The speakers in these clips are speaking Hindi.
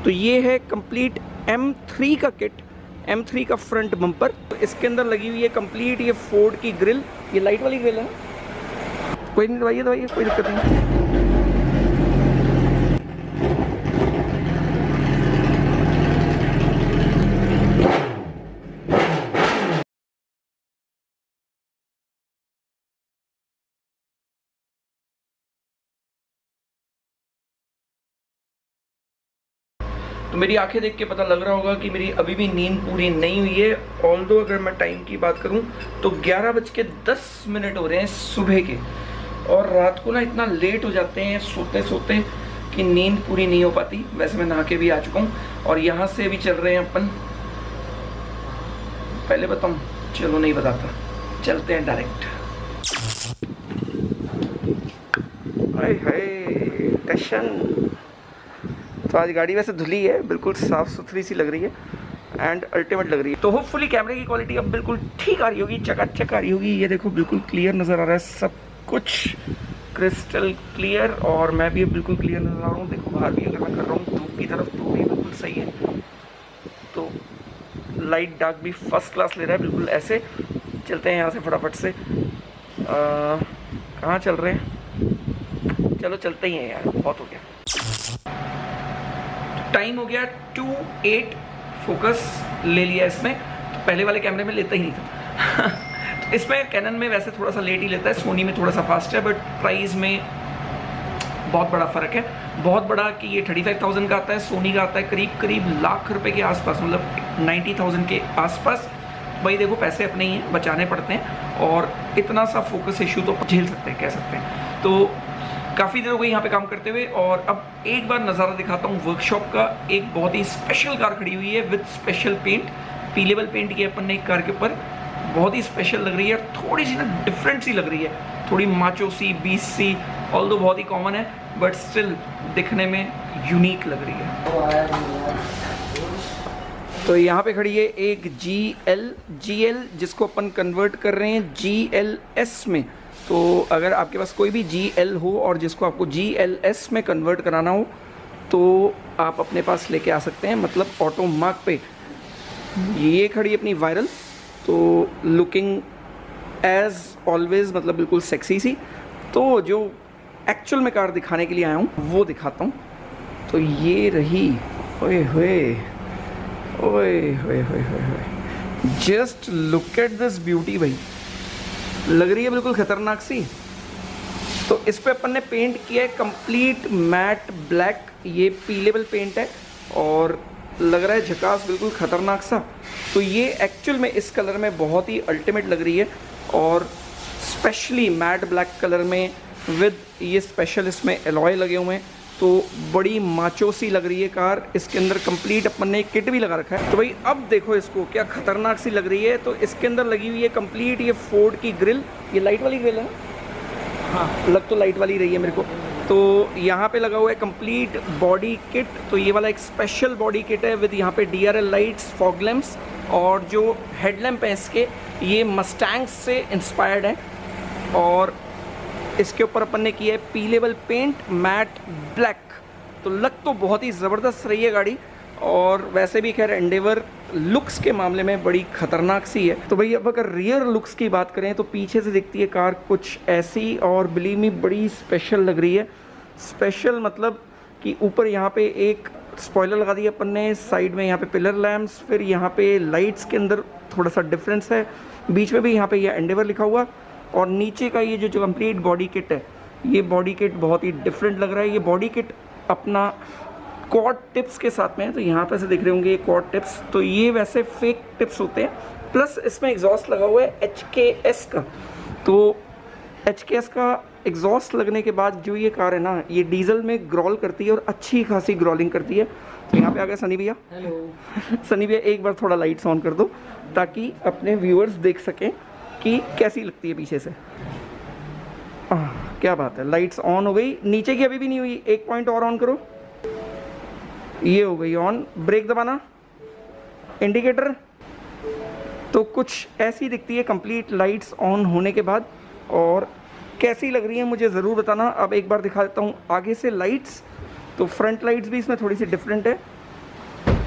तो ये है कंप्लीट M3 का किट, M3 का फ्रंट बम्पर। तो इसके अंदर लगी हुई है कंप्लीट ये फोर्ड की ग्रिल, ये लाइट वाली ग्रिल है, कोई नहीं दबाइए कोई दिक्कत नहीं। तो मेरी आंखें देख के पता लग रहा होगा कि मेरी अभी भी नींद पूरी नहीं हुई है। ऑल्दो अगर मैं टाइम की बात करूं तो 11:10 हो रहे हैं सुबह के, और रात को ना इतना लेट हो जाते हैं सोते सोते कि नींद पूरी नहीं हो पाती। वैसे मैं नहा के भी आ चुका हूं और यहाँ से भी चल रहे हैं अपन, पहले बताऊं? चलो नहीं बताता, चलते हैं डायरेक्ट। हाय हाय टशन। तो आज गाड़ी वैसे धुली है, बिल्कुल साफ़ सुथरी सी लग रही है एंड अल्टीमेट लग रही है। तो होपफुली कैमरे की क्वालिटी अब बिल्कुल ठीक आ रही होगी, चकाचक आ रही होगी। ये देखो बिल्कुल क्लियर नज़र आ रहा है, सब कुछ क्रिस्टल क्लियर, और मैं भी बिल्कुल क्लियर नज़र आ रहा हूँ। देखो बाहर भी अगर मैं कर रहा हूँ धूप की तरफ तो भी बिल्कुल सही है। तो लाइट डार्क भी फर्स्ट क्लास ले रहा है बिल्कुल। ऐसे चलते हैं यहाँ से फटाफट से। कहाँ चल रहे हैं? चलो चलते ही हैं यार, बहुत हो गया। टाइम हो गया 2:08, फोकस ले लिया इसमें। तो पहले वाले कैमरे में लेता ही नहीं था। तो इसमें कैनन में वैसे थोड़ा सा लेट ही लेता है, सोनी में थोड़ा सा फास्ट है, बट प्राइस में बहुत बड़ा फ़र्क है। बहुत बड़ा कि ये 35,000 का आता है, सोनी का आता है करीब करीब लाख रुपए के आसपास, मतलब 90,000 के आसपास। भाई देखो पैसे अपने ही हैं, बचाने पड़ते हैं, और इतना सा फोकस इशू तो झेल सकते हैं, कह सकते हैं। तो काफ़ी देर हो गई यहाँ पे काम करते हुए, और अब एक बार नज़ारा दिखाता हूँ वर्कशॉप का। एक बहुत ही स्पेशल कार खड़ी हुई है with special paint, P level paint किया अपन ने एक कार के ऊपर। बहुत ही स्पेशल लग रही है, थोड़ी सी ना डिफरेंट सी लग रही है, थोड़ी माचो सी, बीस सी, ऑल्दो बहुत ही कॉमन है बट स्टिल दिखने में यूनिक लग रही है। तो यहाँ पे खड़ी है एक GL जिसको अपन कन्वर्ट कर रहे हैं GLS में। तो अगर आपके पास कोई भी GL हो और जिसको आपको GLS में कन्वर्ट कराना हो तो आप अपने पास लेके आ सकते हैं, मतलब ऑटो मार्क पे। ये खड़ी अपनी वायरल, तो लुकिंग एज ऑलवेज, मतलब बिल्कुल सेक्सी सी। तो जो एक्चुअल में कार दिखाने के लिए आया हूँ वो दिखाता हूँ। तो ये रही, ओए होए ओए होए होए होए, just look at this beauty भाई, लग रही है बिल्कुल खतरनाक सी। तो इस पे अपन ने पेंट किया है कंप्लीट मैट ब्लैक, ये पी लेवल पेंट है और लग रहा है झकास, बिल्कुल खतरनाक सा। तो ये एक्चुअल में इस कलर में बहुत ही अल्टीमेट लग रही है, और स्पेशली मैट ब्लैक कलर में विद ये स्पेशल इसमें एलॉय लगे हुए हैं, तो बड़ी माचो सी लग रही है कार। इसके अंदर कंप्लीट अपन ने किट भी लगा रखा है। तो भाई अब देखो इसको, क्या खतरनाक सी लग रही है। तो इसके अंदर लगी हुई है कंप्लीट ये फोर्ड की ग्रिल, ये लाइट वाली ग्रिल है, हाँ लग तो लाइट वाली रही है मेरे को। तो यहाँ पे लगा हुआ है कंप्लीट बॉडी किट। तो ये वाला एक स्पेशल बॉडी किट है विद यहाँ पे DRL लाइट्स, फॉग लैम्प्स, और जो हेडलैम्प है इसके ये मस्टैंग से इंस्पायर्ड है, और इसके ऊपर अपन ने किया है P level paint matte black. तो लग तो बहुत ही ज़बरदस्त रही है गाड़ी, और वैसे भी खैर एंडेवर लुक्स के मामले में बड़ी खतरनाक सी है। तो भाई अब अगर रियर लुक्स की बात करें तो पीछे से दिखती है कार कुछ ऐसी, और बिलीव मी बड़ी स्पेशल लग रही है। स्पेशल मतलब कि ऊपर यहाँ पे एक स्पॉइलर लगा दिया अपन ने, साइड में यहाँ पे पिलर लैम्प्स, फिर यहाँ पे लाइट्स के अंदर थोड़ा सा डिफरेंस है, बीच में भी यहाँ पे ये एंडेवर लिखा हुआ, और नीचे का ये जो कंप्लीट बॉडी किट है, ये बॉडी किट बहुत ही डिफरेंट लग रहा है। ये बॉडी किट अपना क्वाड टिप्स के साथ में है, तो यहाँ पे से दिख रहे होंगे ये क्वाड टिप्स, तो ये वैसे फेक टिप्स होते हैं। प्लस इसमें एग्जॉस्ट लगा हुआ है HKS का। तो HKS का एग्जॉस्ट लगने के बाद जो ये कार है ना, ये डीजल में ग्रॉल करती है और अच्छी खासी ग्रॉलिंग करती है। तो यहाँ पे आ गया सनी भैया। हेलो सनी भैया, एक बार थोड़ा लाइट्स ऑन कर दो ताकि अपने व्यूअर्स देख सकें कि कैसी लगती है पीछे से। क्या बात है, लाइट्स ऑन हो गई, नीचे की अभी भी नहीं हुई, एक पॉइंट और ऑन करो, ये हो गई ऑन। ब्रेक दबाना, इंडिकेटर। तो कुछ ऐसी दिखती है कंप्लीट लाइट्स ऑन होने के बाद, और कैसी लग रही है मुझे ज़रूर बताना। अब एक बार दिखा देता हूँ आगे से लाइट्स। तो फ्रंट लाइट्स भी इसमें थोड़ी सी डिफरेंट है,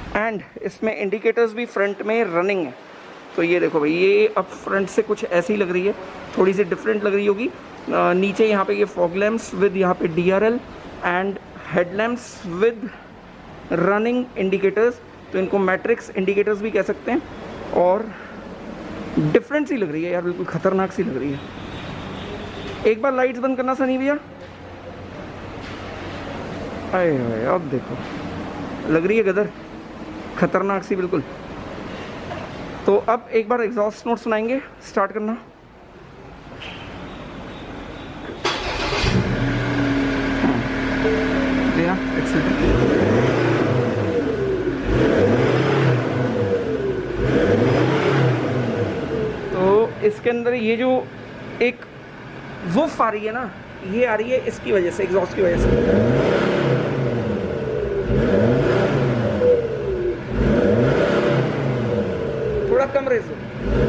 एंड इसमें इंडिकेटर्स भी फ्रंट में रनिंग है। तो ये देखो भाई, ये अब फ्रंट से कुछ ऐसी लग रही है, थोड़ी सी डिफरेंट लग रही होगी। नीचे यहाँ पे ये फॉग लैम्प्स विद यहाँ पे DRL and headlamps with running indicators, तो इनको मैट्रिक्स इंडिकेटर्स भी कह सकते हैं। और डिफरेंट सी लग रही है यार, बिल्कुल ख़तरनाक सी लग रही है। एक बार लाइट्स बंद करना सनी भैया। अरे अब देखो, लग रही है गदर, खतरनाक सी बिल्कुल। तो अब एक बार एग्जॉस्ट नोट सुनाएंगे, स्टार्ट करना। तो इसके अंदर ये जो एक वुफ आ रही है ना, ये आ रही है इसकी वजह से, एग्जॉस्ट की वजह से। थोड़ा कम रेस हो।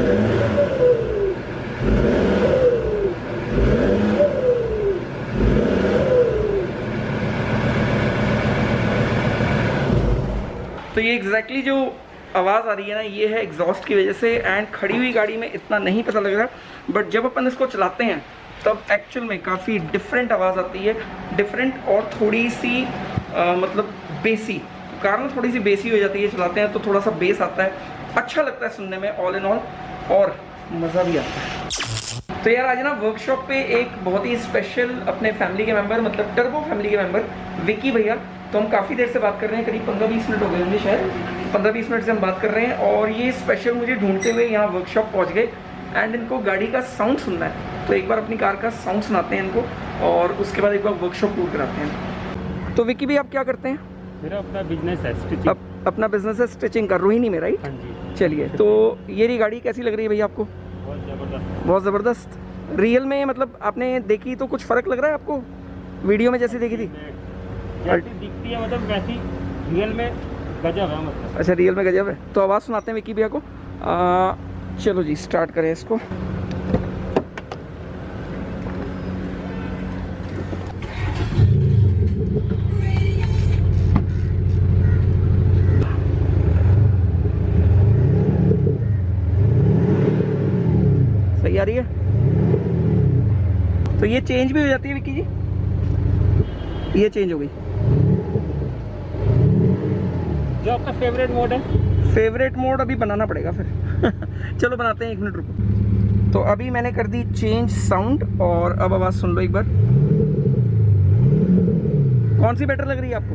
तो ये एग्जैक्टली जो आवाज़ आ रही है ना, ये है एग्जॉस्ट की वजह से। एंड खड़ी हुई गाड़ी में इतना नहीं पता लग रहा, बट जब अपन इसको चलाते हैं तब एक्चुअल में काफ़ी डिफरेंट आवाज़ आती है। डिफरेंट और थोड़ी सी मतलब बेसी, कार में थोड़ी सी बेसी हो जाती है, चलाते हैं तो थोड़ा सा बेस आता है, अच्छा लगता है सुनने में ऑल इन ऑल, और मज़ा भी आता है। तो यार आज ना वर्कशॉप पे एक बहुत ही स्पेशल अपने फैमिली के मेंबर, मतलब टर्बो फैमिली के मेंबर विकी भैया, तो हम काफ़ी देर से बात कर रहे हैं, करीब 15-20 मिनट हो गए होंगे, शायद 15-20 मिनट से हम बात कर रहे हैं। और ये स्पेशल मुझे ढूंढते हुए यहाँ वर्कशॉप पहुँच गए एंड इनको गाड़ी का साउंड सुनना है। तो एक बार अपनी कार का साउंड सुनाते हैं इनको और उसके बाद एक बार वर्कशॉप टूर कराते हैं। तो विकी भी आप क्या करते हैं? मेरा अपना बिजनेस है स्टिचिंग। अपना बिजनेस है स्टिचिंग का, रोहिणी में, राइट? हाँ जी। चलिए, तो ये रही गाड़ी, कैसी लग रही है भैया आपको? बहुत ज़बरदस्त। बहुत ज़बरदस्त। रियल में मतलब आपने देखी तो कुछ फ़र्क लग रहा है आपको वीडियो में जैसी देखी थी? जैसी दिखती है मतलब वैसी रियल में गजब है मतलब। अच्छा, रियल में गजब है। तो आवाज़ सुनाते हैं विकी भैया को। चलो जी, स्टार्ट करें इसको। सही आ रही है? तो ये चेंज भी हो जाती है विकी जी? ये चेंज हो गई। जो आपका फेवरेट मोड है? फेवरेट मोड अभी बनाना पड़ेगा फिर। चलो बनाते हैं, 1 मिनट रुको। तो अभी मैंने कर दी चेंज साउंड, और अब आवाज़ सुन लो एक बार। कौन सी बेटर लग रही है आपको?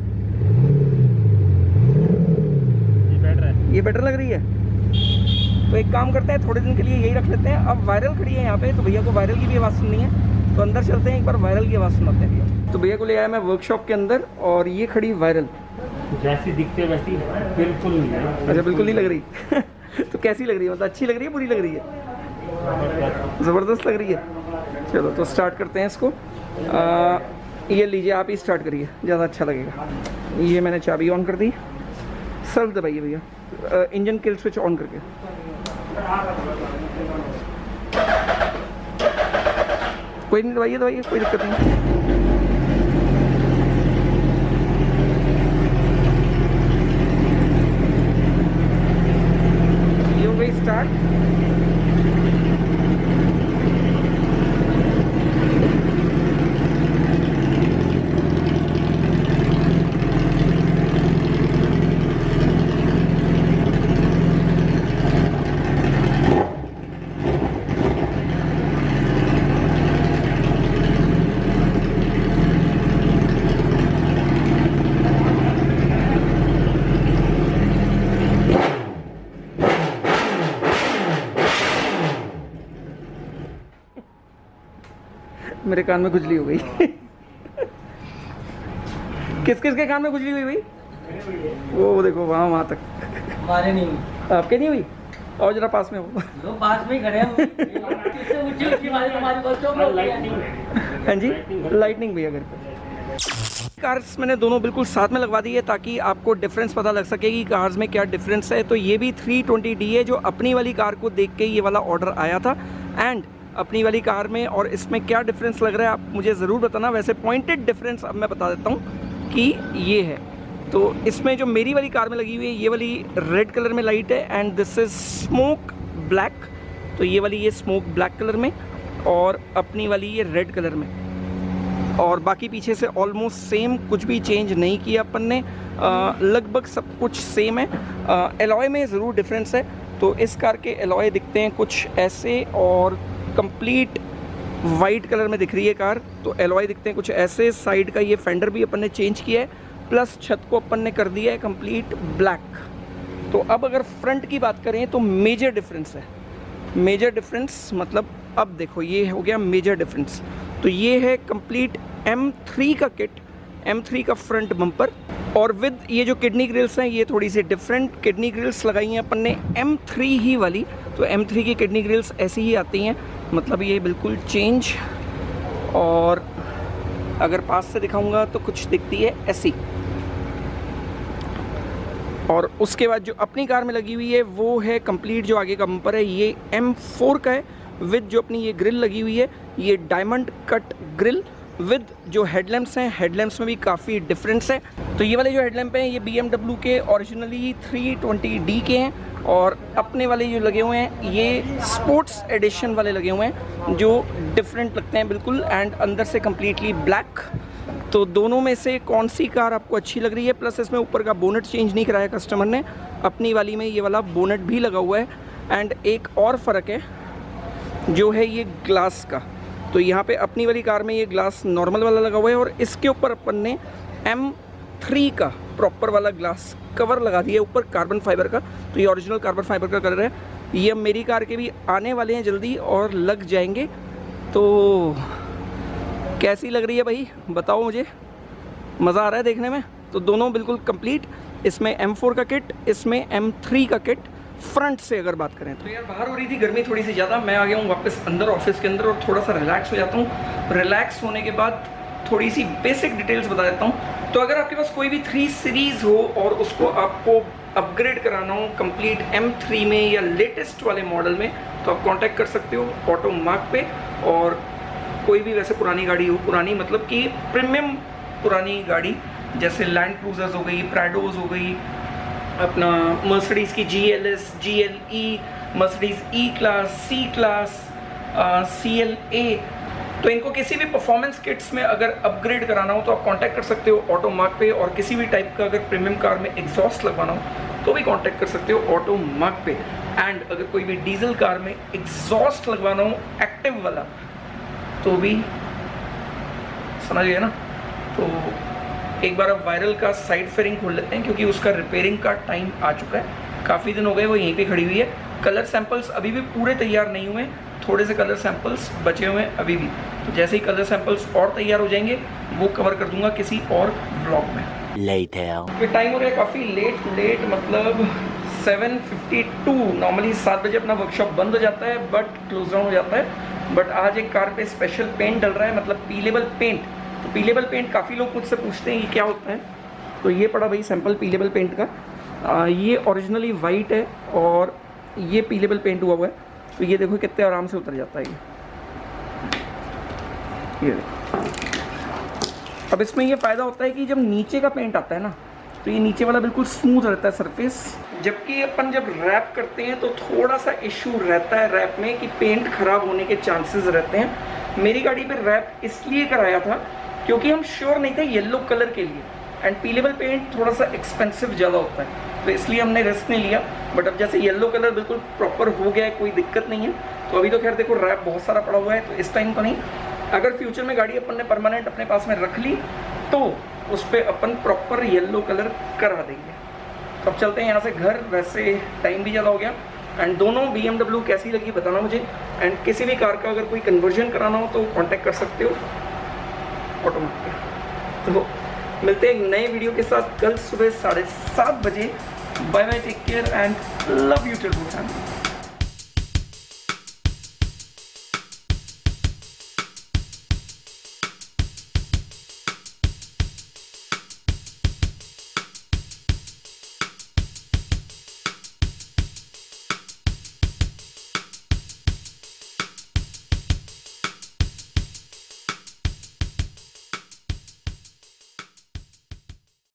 ये बेटर है। ये बेटर लग रही है? तो एक काम करते हैं, थोड़े दिन के लिए यही रख लेते हैं। अब वायरल खड़ी है यहाँ पे, तो भैया को वायरल की भी आवाज़ सुननी है, तो अंदर चलते हैं, एक बार वायरल की आवाज़ सुनाते हैं भैया। तो भैया को ले आया मैं वर्कशॉप के अंदर, और ये खड़ी वायरल। जैसी दिखती है वैसी बिल्कुल नहीं है। अच्छा, बिल्कुल नहीं लग रही। तो कैसी लग रही है, मतलब अच्छी लग रही है, बुरी लग रही है? ज़बरदस्त लग रही है। चलो तो स्टार्ट करते हैं इसको। ये लीजिए, आप ही स्टार्ट करिए, ज़्यादा अच्छा लगेगा। ये मैंने चाबी ऑन कर दी, सेल्फ दबाइए भैया, इंजन किल स्विच ऑन करके। कोई नहीं, दबाइए दबाइए, कोई दिक्कत नहीं। ये हो गई स्टार्ट। मेरे कान में खुजली हो गई। किस किस के कान में खुजली हुई भाई? वो देखो, वहाँ तक। हमारे नहीं हुई। आपके नहीं हुई? और जरा पास में हो। दो पास में ही खड़े हैं। हाँ जी, लाइटनिंग भैया घर पर। कार्स मैंने दोनों बिल्कुल साथ में लगवा दी है, ताकि आपको डिफरेंस पता लग सके कि कार्स में क्या डिफरेंस है। तो ये भी 320D है, जो अपनी वाली कार को देख के ये वाला ऑर्डर आया था। एंड अपनी वाली कार में और इसमें क्या डिफरेंस लग रहा है आप मुझे ज़रूर बताना। वैसे पॉइंटेड डिफरेंस अब मैं बता देता हूँ कि ये है। तो इसमें जो मेरी वाली कार में लगी हुई है ये वाली रेड कलर में लाइट है and this is smoke black. तो ये वाली ये स्मोक ब्लैक कलर में और अपनी वाली ये रेड कलर में, और बाकी पीछे से ऑलमोस्ट सेम, कुछ भी चेंज नहीं किया अपन ने, लगभग सब कुछ सेम है। एलॉय में ज़रूर डिफरेंस है। तो इस कार के एलॉय दिखते हैं कुछ ऐसे और कंप्लीट वाइट कलर में दिख रही है कार। तो एलॉय दिखते हैं कुछ ऐसे। साइड का ये फेंडर भी अपन ने चेंज किया है, प्लस छत को अपन ने कर दिया है कंप्लीट ब्लैक। तो अब अगर फ्रंट की बात करें तो मेजर डिफरेंस है। मेजर डिफरेंस मतलब अब देखो ये हो गया मेजर डिफरेंस। तो ये है कंप्लीट M3 का किट, M3 का फ्रंट बम्पर, और विद ये जो किडनी ग्रिल्स हैं ये थोड़ी सी डिफरेंट किडनी ग्रिल्स लगाई हैं अपन ने M3 ही वाली। तो M3 की किडनी ग्रिल्स ऐसी ही आती हैं, मतलब ये बिल्कुल चेंज। और अगर पास से दिखाऊंगा तो कुछ दिखती है ऐसी। और उसके बाद जो अपनी कार में लगी हुई है वो है कंप्लीट जो आगे का बम्पर है ये M4 का है, विद जो अपनी ये ग्रिल लगी हुई है ये डायमंड कट ग्रिल, विद जो हेडलैम्प्स हैं हेडलैम्प्स में भी काफ़ी डिफरेंस है। तो ये वाले जो हेडलैम्प हैं ये BMW के ओरिजिनली 320D के हैं, और अपने वाले जो लगे हुए हैं ये स्पोर्ट्स एडिशन वाले लगे हुए हैं जो डिफरेंट लगते हैं बिल्कुल, एंड अंदर से कम्प्लीटली ब्लैक। तो दोनों में से कौन सी कार आपको अच्छी लग रही है? प्लस इसमें ऊपर का बोनेट चेंज नहीं कराया कस्टमर ने, अपनी वाली में ये वाला बोनेट भी लगा हुआ है। एंड एक और फ़र्क है जो है ये ग्लास का। तो यहाँ पे अपनी वाली कार में ये ग्लास नॉर्मल वाला लगा हुआ है, और इसके ऊपर अपन ने M3 का प्रॉपर वाला ग्लास कवर लगा दिया है ऊपर कार्बन फाइबर का। तो ये ओरिजिनल कार्बन फाइबर का कलर है। ये अब मेरी कार के भी आने वाले हैं जल्दी और लग जाएंगे। तो कैसी लग रही है भाई बताओ मुझे, मज़ा आ रहा है देखने में? तो दोनों बिल्कुल कंप्लीट, इसमें M4 का किट, इसमें M3 का किट। फ्रंट से अगर बात करें तो यार बाहर हो रही थी गर्मी थोड़ी सी ज़्यादा, मैं आ गया हूँ वापस अंदर ऑफिस के अंदर और थोड़ा सा रिलैक्स हो जाता हूँ। रिलैक्स होने के बाद थोड़ी सी बेसिक डिटेल्स बता देता हूँ। तो अगर आपके पास कोई भी 3 सीरीज़ हो और उसको आपको अपग्रेड कराना हो कंप्लीट M3 में या लेटेस्ट वाले मॉडल में, तो आप कांटेक्ट कर सकते हो ऑटो मार्क पे। और कोई भी वैसे पुरानी गाड़ी हो, पुरानी मतलब कि प्रीमियम पुरानी गाड़ी जैसे लैंड क्रूजर्स हो गई, प्राडोज हो गई, अपना मर्सिडीज़ की GLS, GLE, Mercedes E class, C class, CLA, तो इनको किसी भी परफॉर्मेंस किट्स में अगर अपग्रेड कराना हो तो आप कांटेक्ट कर सकते हो ऑटो मार्क पे। और किसी भी टाइप का अगर प्रीमियम कार में एग्जॉस्ट लगवाना हो तो भी कांटेक्ट कर सकते हो ऑटो मार्क पे। एंड अगर कोई भी डीजल कार में एग्जॉस्ट लगवाना हो एक्टिव वाला तो भी समझ गए ना। तो एक बार अब वायरल का साइड फेयरिंग खोल लेते हैं क्योंकि उसका रिपेयरिंग का टाइम आ चुका है। काफ़ी दिन हो गए वो यहीं पे खड़ी हुई है। कलर सैंपल्स अभी भी पूरे तैयार नहीं हुए, थोड़े से कलर सैंपल्स बचे हुए हैं अभी भी। तो जैसे ही कलर सैंपल्स और तैयार हो जाएंगे वो कवर कर दूंगा किसी और ब्लॉग में। फिर टाइम हो गया काफ़ी लेट मतलब 7:52। नॉर्मली 7 बजे अपना वर्कशॉप बंद हो जाता है बट क्लोज डाउन हो जाता है। बट आज एक कार पे स्पेशल पेंट डल रहा है, मतलब पीलेबल पेंट। तो पीलेबल पेंट काफ़ी लोग मुझसे पूछते हैं ये क्या होता है। तो ये पड़ा भाई सैंपल पीलेबल पेंट का। ये ओरिजिनली वाइट है और ये पीलेबल पेंट हुआ हुआ है। तो ये देखो कितने आराम से उतर जाता है ये देखो। अब इसमें ये फ़ायदा होता है कि जब नीचे का पेंट आता है ना तो ये नीचे वाला बिल्कुल स्मूथ रहता है सरफेस। जबकि अपन जब रैप करते हैं तो थोड़ा सा इशू रहता है रैप में कि पेंट ख़राब होने के चांसेस रहते हैं। मेरी गाड़ी पे रैप इसलिए कराया था क्योंकि हम श्योर नहीं थे येलो कलर के लिए, एंड पीलेबल पेंट थोड़ा सा एक्सपेंसिव ज़्यादा होता है तो इसलिए हमने रिस्क नहीं लिया। बट अब जैसे येलो कलर बिल्कुल प्रॉपर हो गया है, कोई दिक्कत नहीं है। तो अभी तो खैर देखो रैप बहुत सारा पड़ा हुआ है तो इस टाइम तो नहीं। अगर फ्यूचर में गाड़ी अपन ने परमानेंट अपने पास में रख ली तो उस पर अपन प्रॉपर येलो कलर करा देंगे। तो अब चलते हैं यहाँ से घर, वैसे टाइम भी ज़्यादा हो गया। एंड दोनों BMW कैसी लगी बताना मुझे। एंड किसी भी कार का अगर कोई कन्वर्जन कराना हो तो कांटेक्ट कर सकते हो ऑटोमेटिक। तो मिलते हैं एक नए वीडियो के साथ कल सुबह 7:30 बजे। Bye bye, take care and love you till family.